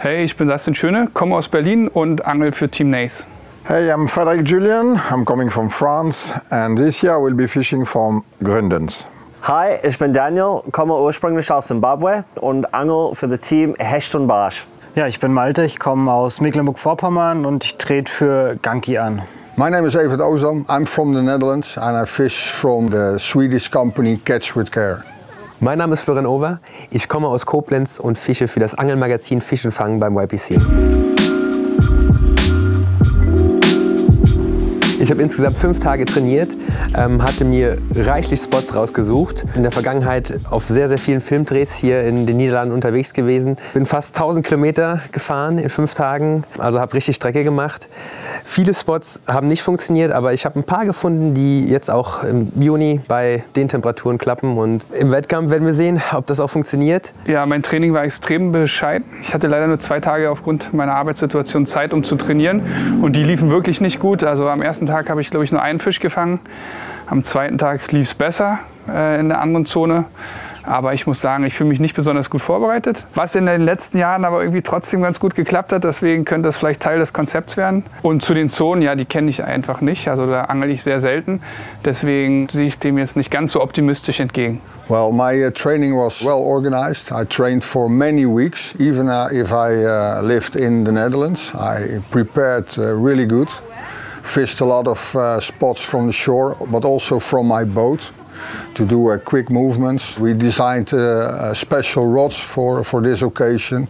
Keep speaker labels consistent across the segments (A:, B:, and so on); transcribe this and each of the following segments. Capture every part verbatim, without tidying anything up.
A: Hey, ich bin Dustin Schöne, komme aus Berlin und angel für Team Nace.
B: Hey, I'm Frederic Julian, I'm coming from France and this year I will be fishing from Gründens.
C: Hi, ich bin Daniel, komme ursprünglich aus Zimbabwe und angel für das Team Hecht und Barsch.
D: Ja, ich bin Malte, ich komme aus Mecklenburg-Vorpommern und ich trete für Ganki an.
E: My name is Evert Ozam, I'm from the Netherlands and I fish from the Swedish company Catch with Care.
F: Mein Name ist Florian Over, ich komme aus Koblenz und fische für das Angelmagazin Fisch und Fang beim Y P C. Ich habe insgesamt fünf Tage trainiert, ähm, hatte mir reichlich Spots rausgesucht. In der Vergangenheit auf sehr, sehr vielen Filmdrehs hier in den Niederlanden unterwegs gewesen. Bin fast tausend Kilometer gefahren in fünf Tagen, also habe richtig Strecke gemacht. Viele Spots haben nicht funktioniert, aber ich habe ein paar gefunden, die jetzt auch im Juni bei den Temperaturen klappen. Und im Wettkampf werden wir sehen, ob das auch funktioniert.
A: Ja, mein Training war extrem bescheiden. Ich hatte leider nur zwei Tage aufgrund meiner Arbeitssituation Zeit, um zu trainieren. Und die liefen wirklich nicht gut. Also am ersten Tag habe ich, glaube ich, nur einen Fisch gefangen. Am zweiten Tag lief es besser äh, in der anderen Zone. Aber ich muss sagen, ich fühle mich nicht besonders gut vorbereitet. Was in den letzten Jahren aber irgendwie trotzdem ganz gut geklappt hat. Deswegen könnte das vielleicht Teil des Konzepts werden. Und zu den Zonen, ja, die kenne ich einfach nicht. Also da angel ich sehr selten. Deswegen sehe ich dem jetzt nicht ganz so optimistisch entgegen.
E: Well, my uh, training was well organized. I trained for many weeks, even uh, if I uh, lived in the Netherlands. I prepared uh, really good. Fished a lot of uh, spots from the shore, but also from my boat to do uh, quick movements. We designed uh, uh, special rods for, for this occasion.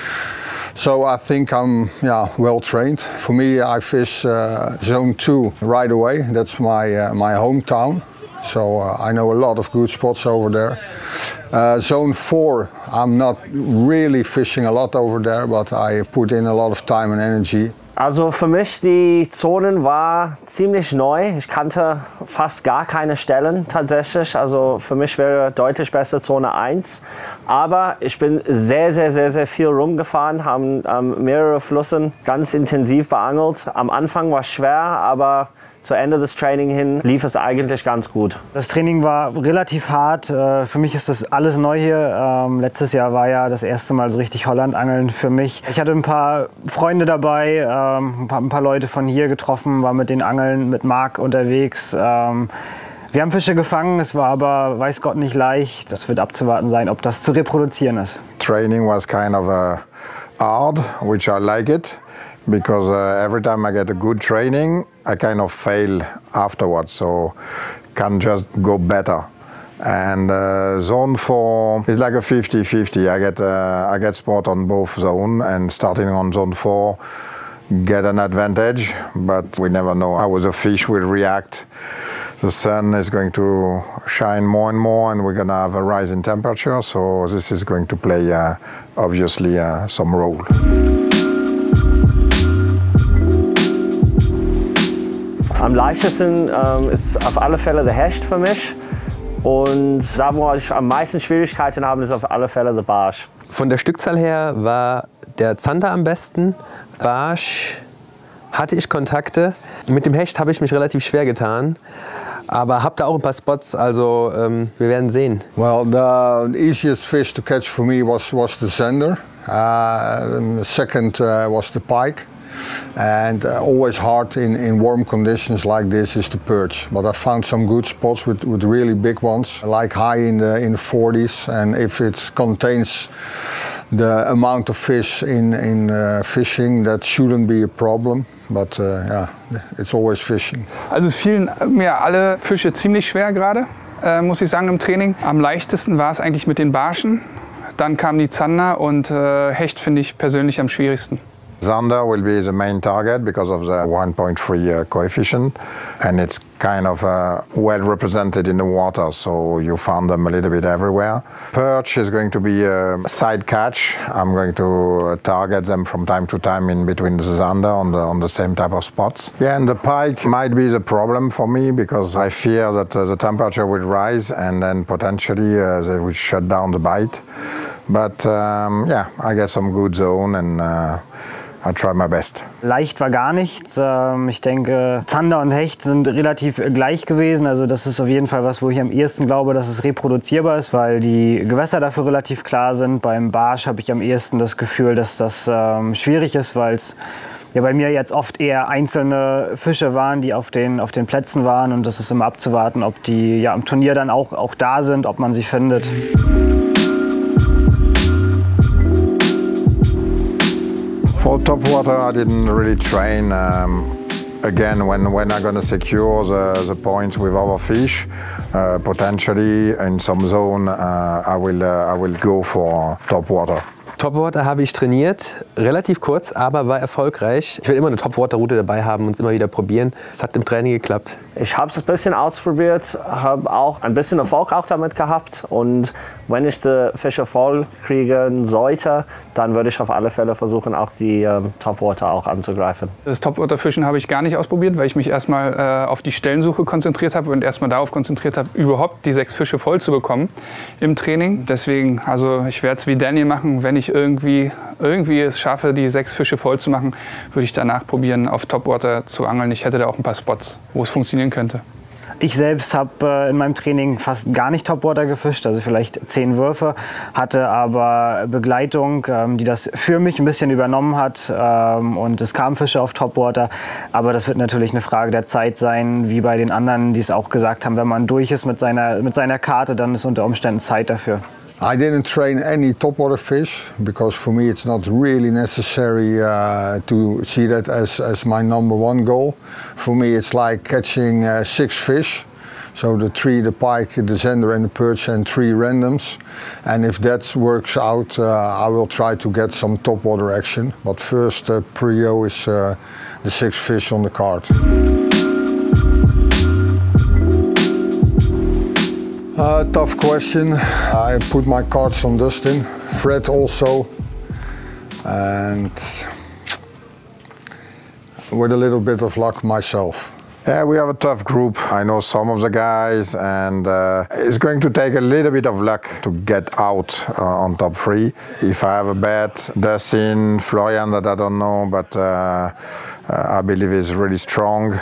E: So I think I'm yeah, well trained. For me, I fish uh, zone two right away. That's my, uh, my hometown. So uh, I know a lot of good spots over there. Uh, zone four, I'm not really fishing a lot over there, but I put in a lot of time and energy.
C: Also für mich, die Zonen war ziemlich neu. Ich kannte fast gar keine Stellen tatsächlich. Also für mich wäre deutlich besser Zone eins. Aber ich bin sehr, sehr, sehr, sehr viel rumgefahren, haben ähm, mehrere Flüssen ganz intensiv beangelt. Am Anfang war es schwer, aber zu Ende des Trainings hin lief es eigentlich ganz gut.
D: Das Training war relativ hart. Für mich ist das alles neu hier. Letztes Jahr war ja das erste Mal so richtig Holland-Angeln für mich. Ich hatte ein paar Freunde dabei, ein paar, ein paar Leute von hier getroffen, war mit den Angeln mit Marc unterwegs. Wir haben Fische gefangen, es war aber, weiß Gott, nicht leicht. Das wird abzuwarten sein, ob das zu reproduzieren ist.
B: Training was kind of a hard, which I like it. Because uh, every time I get a good training, I kind of fail afterwards, so can just go better. And uh, zone four is like a fifty fifty. I get uh, I get spot on both zone, and starting on zone four, get an advantage. But we never know how the fish will react. The sun is going to shine more and more, and we're gonna have a rise in temperature. So this is going to play uh, obviously uh, some role.
C: Am leichtesten ähm, ist auf alle Fälle der Hecht für mich. Und da, wo ich am meisten Schwierigkeiten habe, ist auf alle Fälle der Barsch.
F: Von der Stückzahl her war der Zander am besten. Barsch hatte ich Kontakte. Mit dem Hecht habe ich mich relativ schwer getan. Aber habe da auch ein paar Spots, also ähm, wir werden sehen.
E: Well, the easiest fish to catch for me was, was the zander. Uh, the second uh, was the pike. And uh, always hard in, in warm conditions like this is the perch. But I found some good spots with, with really big ones, like high in the, in the forties. And if it contains the amount of fish in, in uh, fishing, that shouldn't be a problem. But uh, yeah, it's always fishing.
A: Also es fielen mir alle Fische ziemlich schwer gerade, äh, muss ich sagen, im Training. Am leichtesten war es eigentlich mit den Barschen. Dann kamen die Zander und äh, Hecht finde ich persönlich am schwierigsten.
B: Zander will be the main target because of the one point three uh, coefficient, and it's kind of uh, well represented in the water, so you found them a little bit everywhere. Perch is going to be a side catch. I'm going to target them from time to time in between the zander on the, on the same type of spots. Yeah, and the pike might be the problem for me because I fear that uh, the temperature will rise and then potentially uh, they will shut down the bite. But um, yeah, I get some good zone and uh, I try my best.
D: Leicht war gar nichts. Ich denke, Zander und Hecht sind relativ gleich gewesen. Also das ist auf jeden Fall was, wo ich am ehesten glaube, dass es reproduzierbar ist, weil die Gewässer dafür relativ klar sind. Beim Barsch habe ich am ehesten das Gefühl, dass das ähm, schwierig ist, weil es ja bei mir jetzt oft eher einzelne Fische waren, die auf den, auf den Plätzen waren. Und das ist immer abzuwarten, ob die ja am Turnier dann auch, auch da sind, ob man sie findet.
B: For topwater, I didn't really train. Um, again, when, when I'm going to secure the, the points with other fish, uh, potentially in some zone, uh, I, will, uh, I will go for topwater.
F: Topwater habe ich trainiert, relativ kurz, aber war erfolgreich. Ich will immer eine Topwater-Route dabei haben und es immer wieder probieren. Es hat im Training geklappt.
C: Ich habe es ein bisschen ausprobiert, habe auch ein bisschen Erfolg auch damit gehabt. Und wenn ich die Fische voll kriegen sollte, dann würde ich auf alle Fälle versuchen, auch die ähm, Topwater auch anzugreifen.
A: Das Topwater-Fischen habe ich gar nicht ausprobiert, weil ich mich erstmal äh, auf die Stellensuche konzentriert habe und erstmal darauf konzentriert habe, überhaupt die sechs Fische voll zu bekommen im Training. Deswegen, also ich werde es wie Daniel machen, wenn ich irgendwie, irgendwie es schaffe, die sechs Fische voll zu machen, würde ich danach probieren, auf Topwater zu angeln. Ich hätte da auch ein paar Spots, wo es funktionieren könnte.
D: Ich selbst habe äh, in meinem Training fast gar nicht Topwater gefischt, also vielleicht zehn Würfe, hatte aber Begleitung, ähm, die das für mich ein bisschen übernommen hat, ähm, und es kamen Fische auf Topwater. Aber das wird natürlich eine Frage der Zeit sein, wie bei den anderen, die es auch gesagt haben, wenn man durch ist mit seiner, mit seiner Karte, dann ist unter Umständen Zeit dafür.
E: I didn't train any topwater fish because for me it's not really necessary uh, to see that as, as my number one goal. For me it's like catching uh, six fish. So the three, the pike, the zander and the perch and three randoms. And if that works out, uh, I will try to get some topwater action. But first uh, prio is uh, the six fish on the card. Uh, tough question. I put my cards on Dustin, Fred also, and with a little bit of luck myself.
B: Yeah, we have a tough group. I know some of the guys, and uh, it's going to take a little bit of luck to get out uh, on top three. If I have a bet, Dustin, Florian, that I don't know, but uh, uh, I believe is really strong.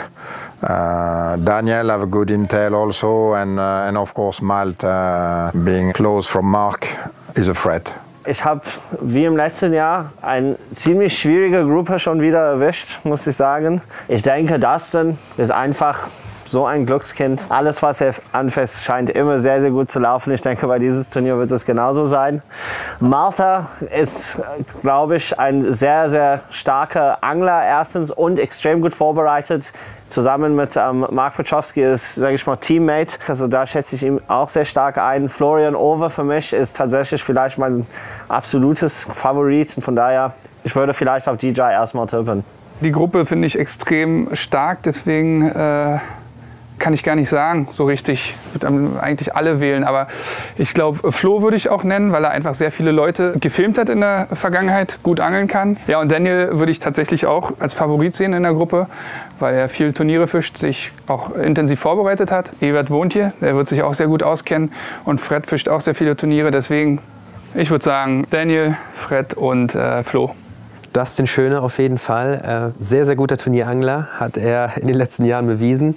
B: Uh, Daniel have a good intel also, and, uh, and of course Malte, uh, being close from Mark, is a threat.
C: Ich habe, wie im letzten Jahr, eine ziemlich schwierige Gruppe schon wieder erwischt, muss ich sagen. Ich denke, Dustin ist einfach so ein Glückskind. Alles, was er anfasst, scheint immer sehr, sehr gut zu laufen. Ich denke, bei dieses Turnier wird es genauso sein. Malte ist, glaube ich, ein sehr, sehr starker Angler erstens und extrem gut vorbereitet. Zusammen mit ähm, Mark Petrowski ist, sage ich mal, Teammate. Also da schätze ich ihn auch sehr stark ein. Florian Over für mich ist tatsächlich vielleicht mein absolutes Favorit. Und von daher, ich würde vielleicht auf D J erstmal tippen.
A: Die Gruppe finde ich extrem stark, deswegen äh, kann ich gar nicht sagen, so richtig. Ich würde eigentlich alle wählen, aber ich glaube, Flo würde ich auch nennen, weil er einfach sehr viele Leute gefilmt hat in der Vergangenheit, gut angeln kann. Ja, und Daniel würde ich tatsächlich auch als Favorit sehen in der Gruppe, weil er viele Turniere fischt, sich auch intensiv vorbereitet hat. Evert wohnt hier, der wird sich auch sehr gut auskennen, und Fred fischt auch sehr viele Turniere, deswegen, ich würde sagen, Daniel, Fred und äh, Flo.
F: Dustin Schöne auf jeden Fall, äh, sehr, sehr guter Turnierangler, hat er in den letzten Jahren bewiesen.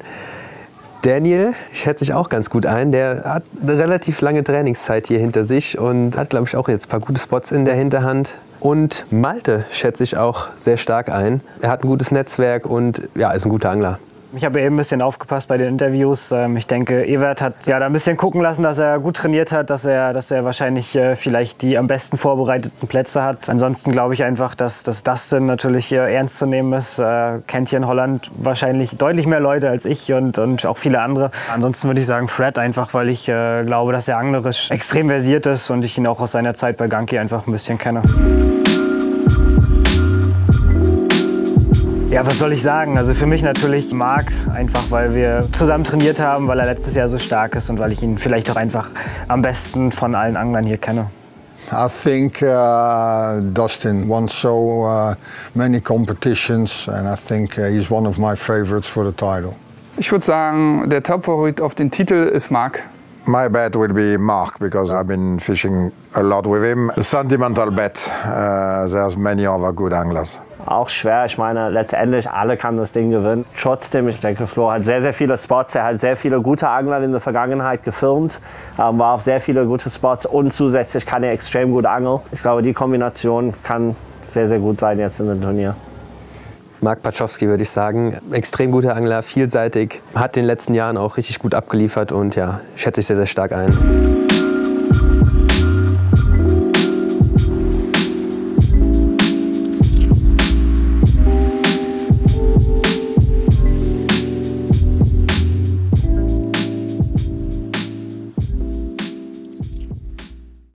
F: Daniel schätze ich auch ganz gut ein. Der hat eine relativ lange Trainingszeit hier hinter sich und hat, glaube ich, auch jetzt ein paar gute Spots in der Hinterhand. Und Malte schätze ich auch sehr stark ein. Er hat ein gutes Netzwerk und ja, ist ein guter Angler.
D: Ich habe eben ein bisschen aufgepasst bei den Interviews. Ich denke, Evert hat ja da ein bisschen gucken lassen, dass er gut trainiert hat, dass er, dass er wahrscheinlich äh, vielleicht die am besten vorbereitetsten Plätze hat. Ansonsten glaube ich einfach, dass, dass Dustin natürlich äh, ernst zu nehmen ist. Äh, kennt hier in Holland wahrscheinlich deutlich mehr Leute als ich und, und auch viele andere. Ansonsten würde ich sagen Fred einfach, weil ich äh, glaube, dass er anglerisch extrem versiert ist und ich ihn auch aus seiner Zeit bei Ganki einfach ein bisschen kenne. Ja, was soll ich sagen? Also für mich natürlich Marc, einfach weil wir zusammen trainiert haben, weil er letztes Jahr so stark ist und weil ich ihn vielleicht auch einfach am besten von allen Anglern hier kenne.
E: I think uh, Dustin won so uh, many competitions and I think uh, he's one of my favorites for the title.
A: Ich würde sagen, der Top-Favorit auf den Titel ist Marc.
B: My bet will be Mark, because I've been fishing a lot with him. A sentimental bet. Uh, there's many other good anglers.
C: Auch schwer. Ich meine, letztendlich alle kann das Ding gewinnen. Trotzdem, ich denke, Flo hat sehr, sehr viele Spots. Er hat sehr viele gute Angler in der Vergangenheit gefilmt, ähm, war auf sehr viele gute Spots und zusätzlich kann er extrem gut angeln. Ich glaube, die Kombination kann sehr, sehr gut sein jetzt in dem Turnier.
F: Mark Paczowski, würde ich sagen. Extrem guter Angler, vielseitig, hat in den letzten Jahren auch richtig gut abgeliefert und ja, schätze ich sehr, sehr stark ein.